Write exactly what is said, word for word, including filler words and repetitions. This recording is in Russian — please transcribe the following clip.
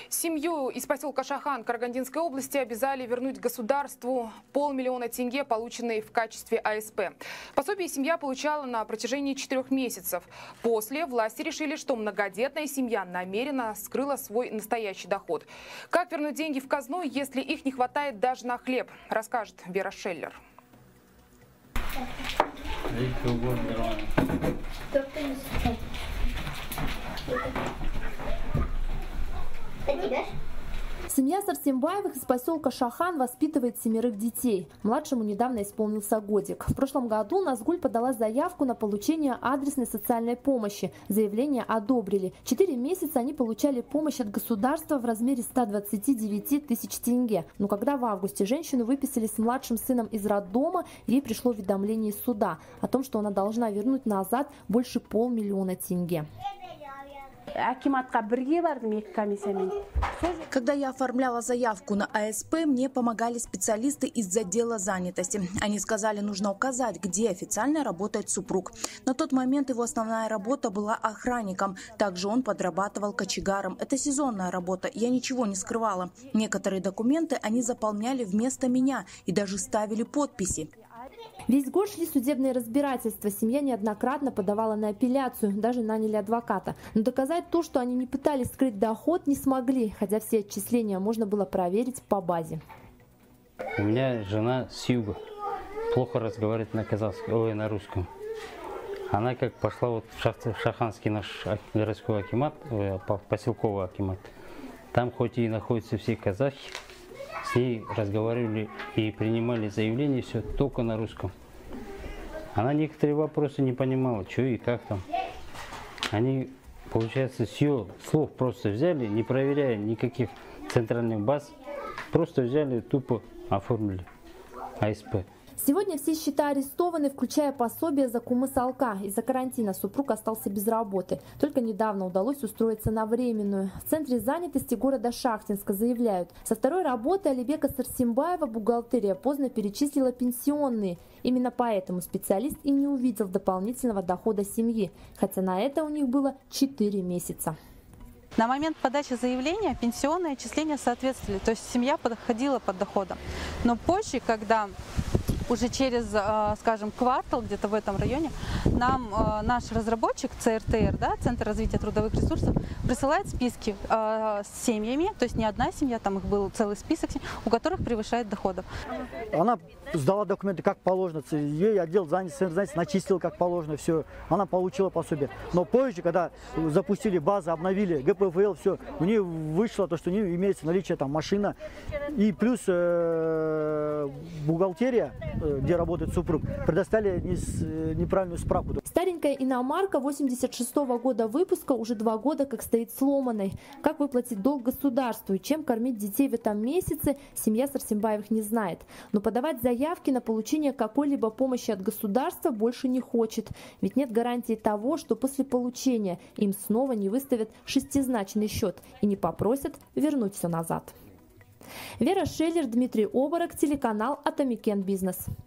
Семью из поселка Шахан Карагандинской области обязали вернуть государству полмиллиона тенге, полученные в качестве А С П. Пособие семья получала на протяжении четырех месяцев. После власти решили, что многодетная семья намеренно скрыла свой настоящий доход. Как вернуть деньги в казну, если их не хватает даже на хлеб, расскажет Вера Шеллер. Семья Сарсембаевых из поселка Шахан воспитывает семерых детей. Младшему недавно исполнился годик. В прошлом году Назгуль подала заявку на получение адресной социальной помощи. Заявление одобрили. Четыре месяца они получали помощь от государства в размере ста двадцати девяти тысяч тенге. Но когда в августе женщину выписали с младшим сыном из роддома, ей пришло уведомление из суда о том, что она должна вернуть назад больше полмиллиона тенге. Когда я оформляла заявку на А С П, мне помогали специалисты из отдела занятости. Они сказали, нужно указать, где официально работает супруг. На тот момент его основная работа была охранником. Также он подрабатывал кочегаром. Это сезонная работа, я ничего не скрывала. Некоторые документы они заполняли вместо меня и даже ставили подписи. Весь год шли судебные разбирательства. Семья неоднократно подавала на апелляцию, даже наняли адвоката. Но доказать то, что они не пытались скрыть доход, не смогли, хотя все отчисления можно было проверить по базе. У меня жена с юга, плохо разговаривает на казахском, ой, на русском. Она как пошла вот в Шаханский наш городской акимат, поселковый акимат. Там хоть и находятся все казахи, с ней разговаривали и принимали заявления, все только на русском. Она некоторые вопросы не понимала, что и как там. Они, получается, с ее слов просто взяли, не проверяя никаких центральных баз, просто взяли, тупо оформили А С П. Сегодня все счета арестованы, включая пособие за кумыс-алка. Из-за карантина супруг остался без работы. Только недавно удалось устроиться на временную. В центре занятости города Шахтинска заявляют, со второй работы Алибека Сарсембаева бухгалтерия поздно перечислила пенсионные. Именно поэтому специалист и не увидел дополнительного дохода семьи, хотя на это у них было четыре месяца. На момент подачи заявления пенсионные отчисления соответствовали, то есть семья подходила под доходом. Но позже, когда уже через, скажем, квартал, где-то в этом районе, нам наш разработчик Ц Р Т Р, да, Центр развития трудовых ресурсов, присылает списки с семьями, то есть не одна семья, там их был целый список, у которых превышает доходов. Она сдала документы как положено, ей отдел занятости начислил как положено, все, она получила пособие. Но позже, когда запустили базы, обновили Г П Ф Л, все, у нее вышло то, что у нее имеется наличие там машина и плюс э, бухгалтерия, где работает супруг, предоставили неправильную справку. Старенькая иномарка восемьдесят шестого года выпуска уже два года как стоит сломанной. Как выплатить долг государству и чем кормить детей в этом месяце, семья Сарсембаевых не знает. Но подавать заявки на получение какой-либо помощи от государства больше не хочет. Ведь нет гарантии того, что после получения им снова не выставят шестизначный счет и не попросят вернуть все назад. Вера Шеллер, Дмитрий Оборок, телеканал Атамикен Бизнес.